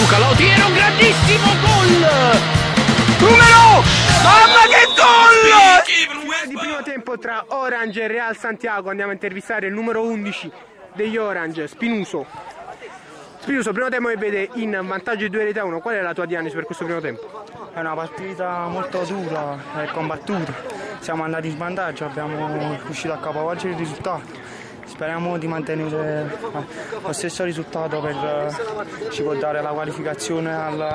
Luca Lautiero, grandissimo gol! Numero! Mamma che gol! Di primo tempo tra Orange e Real Santiago andiamo a intervistare il numero 11 degli Orange, Spinuso. Spinuso, primo tempo che vede in vantaggio di 2-1, qual è la tua diagnosi per questo primo tempo? È una partita molto dura e combattuta, siamo andati in svantaggio, abbiamo riuscito a capovolgere il risultato. Speriamo di mantenere lo stesso risultato per ci può dare la qualificazione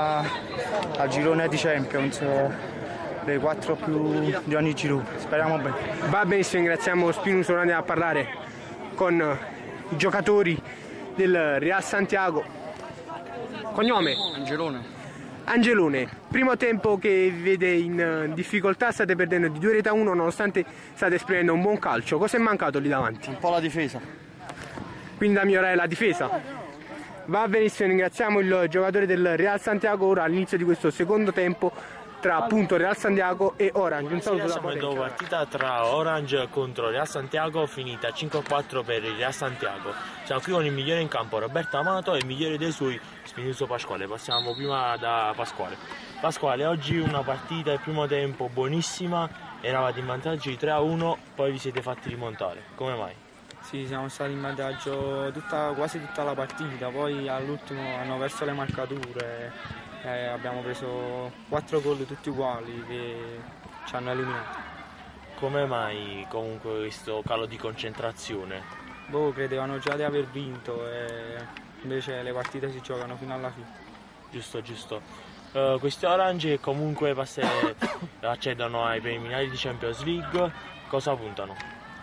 al girone di Champions, dei 4 più di ogni girone. Speriamo bene. Va benissimo, ringraziamo Spinuso. Ora andiamo a parlare con i giocatori del Real Santiago. Cognome? Angelone, primo tempo che vede in difficoltà, state perdendo di 2-1 nonostante state esprimendo un buon calcio. Cosa è mancato lì davanti? Un po' la difesa. Quindi da migliorare la difesa. Va benissimo, ringraziamo il giocatore del Real Santiago. Ora all'inizio di questo secondo tempo tra appunto Real Santiago e Orange. Un saluto da Siamo in partita tra Orange contro Real Santiago, finita 5-4 per il Real Santiago. Siamo qui con il migliore in campo Roberto Amato e il migliore dei suoi Spinuso Pasquale. Passiamo prima da Pasquale. Pasquale, oggi una partita il primo tempo buonissima, eravate in vantaggio di 3-1, poi vi siete fatti rimontare. Come mai? Sì, siamo stati in vantaggio quasi tutta la partita, poi all'ultimo hanno perso le marcature. Abbiamo preso 4 gol tutti uguali che ci hanno eliminato. Come mai comunque questo calo di concentrazione? Boh, credevano già di aver vinto e invece le partite si giocano fino alla fine. Giusto, giusto. Questi Orange comunque accedono ai preliminari di Champions League, cosa puntano?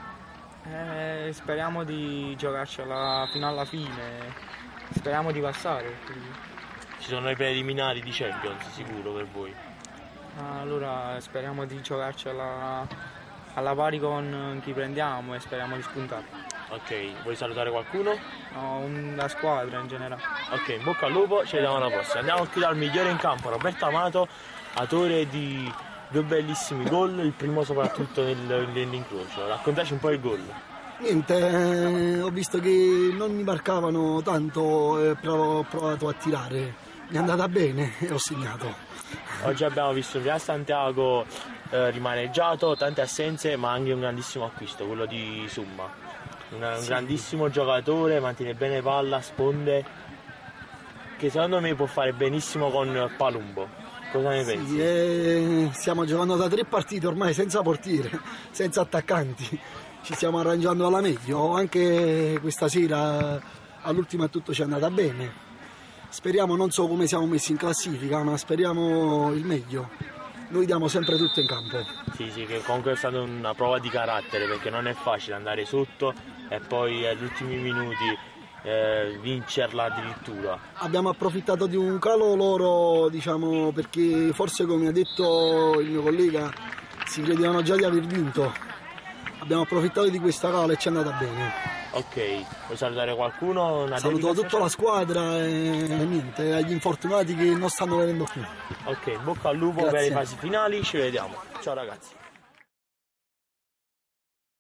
Speriamo di giocarcela fino alla fine, speriamo di passare. Quindi. Ci sono i preliminari di Champions sicuro per voi? Allora speriamo di giocarcela alla pari con chi prendiamo e speriamo di spuntare. Ok, vuoi salutare qualcuno? No, la squadra in generale. Ok, in bocca al lupo, ci vediamo alla prossima. Andiamo qui dal migliore in campo, Roberto Amato, autore di 2 bellissimi gol, il primo soprattutto nell'incrocio. Raccontaci un po' il gol. Niente, ho visto che non mi marcavano tanto e ho provato a tirare. Mi è andata bene e ho segnato. Oggi abbiamo visto il Real Santiago rimaneggiato, tante assenze ma anche un grandissimo acquisto, quello di Summa. Un grandissimo giocatore, mantiene bene palla, sponde, che secondo me può fare benissimo con Palumbo. Cosa ne pensi? Stiamo giocando da 3 partite ormai senza portiere, senza attaccanti. Ci stiamo arrangiando alla meglio, anche questa sera all'ultima tutto ci è andata bene. Speriamo, non so come siamo messi in classifica, ma speriamo il meglio. Noi diamo sempre tutto in campo. Sì, che comunque è stata una prova di carattere, perché non è facile andare sotto e poi agli ultimi minuti vincerla addirittura. Abbiamo approfittato di un calo loro, diciamo, perché forse, come ha detto il mio collega, si credevano già di aver vinto. Abbiamo approfittato di questa calo e ci è andata bene. Ok, vuoi salutare qualcuno? Saluto tutta la squadra e niente, agli infortunati che non stanno venendo più. Ok, bocca al lupo. Grazie. Per le fasi finali, ci vediamo. Ciao ragazzi.